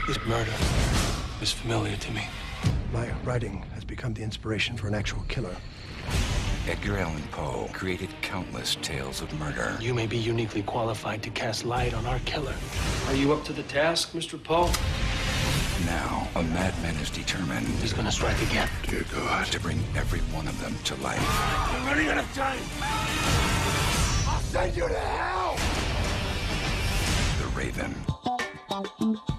This murder is familiar to me. My writing has become the inspiration for an actual killer. Edgar Allan Poe created countless tales of murder. You may be uniquely qualified to cast light on our killer. Are you up to the task, Mr. Poe? Now, a madman is determined. He's gonna strike again. Dear God, to bring every one of them to life. I'm running out of time. I'll send you to hell. The Raven.